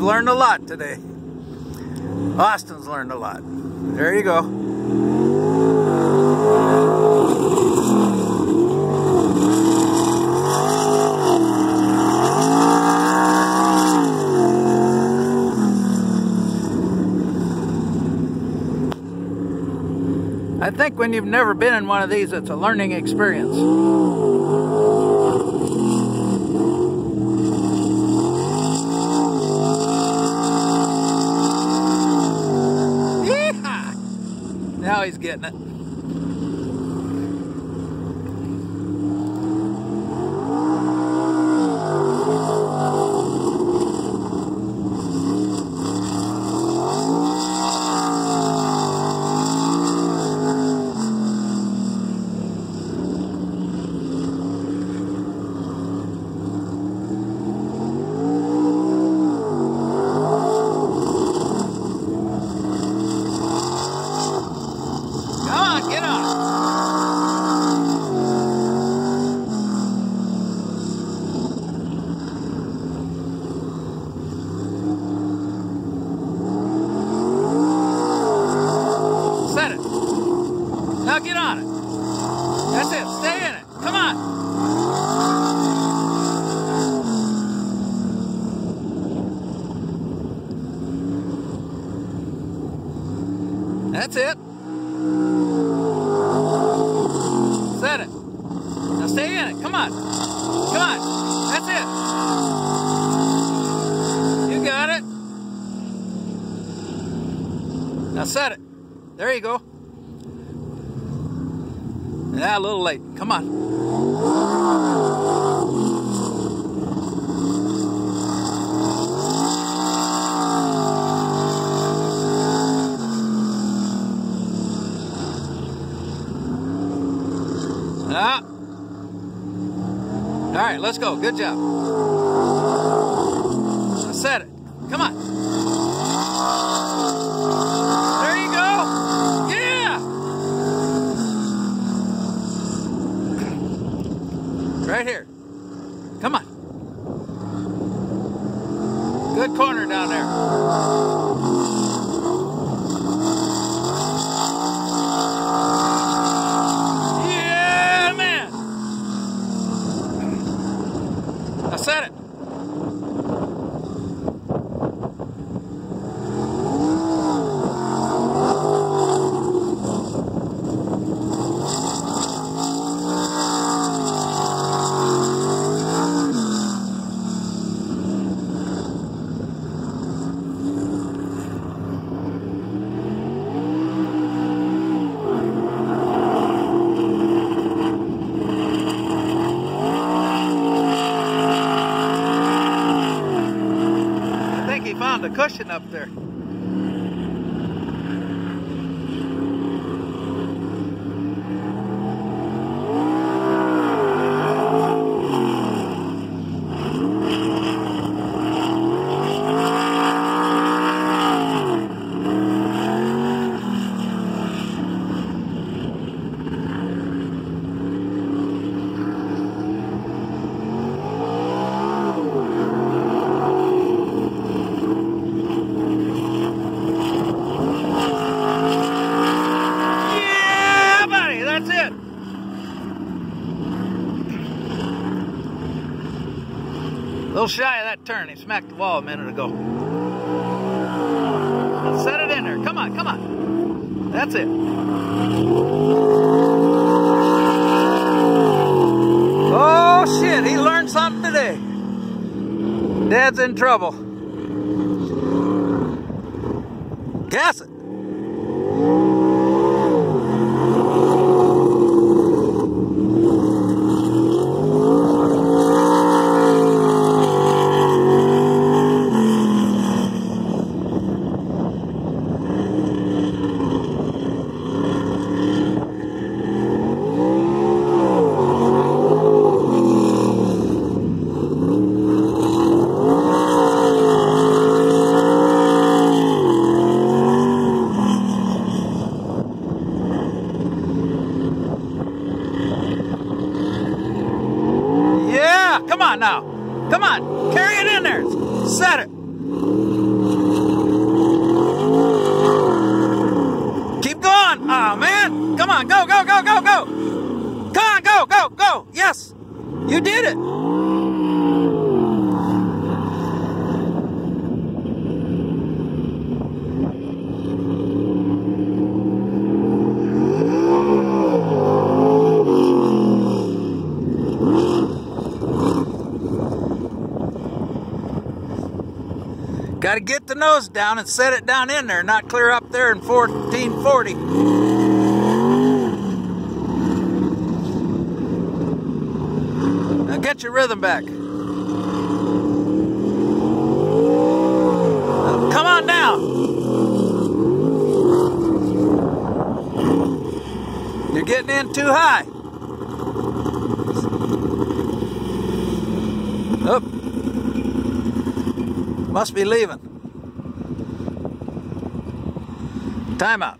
learned a lot today. Austyn's learned a lot. There you go. I think when you've never been in one of these, it's a learning experience. Yeehaw! Now he's getting it. Get on. Set it. Now get on it. That's it. Stay in it. Come on. That's it. Set it. Now stay in it. Come on. Come on. That's it. You got it. Now set it. There you go. Yeah, a little late. Come on. Ah. All right, let's go. Good job. Now set it. Come on. There you go. Yeah. Right here. Come on. Good corner down there. Set it. Found a cushion up there. A little shy of that turn. He smacked the wall a minute ago. Set it in there. Come on, come on. That's it. Oh, shit. He learned something today. Dad's in trouble. Gas it. Keep going. Oh, man. Come on. Go, go, go, go, go. Come on, go, go, go. Yes. You did it. Got to get the nose down and set it down in there, not clear up there in 1440. Now get your rhythm back. Now come on down. You're getting in too high. Oop. Must be leaving. Time out.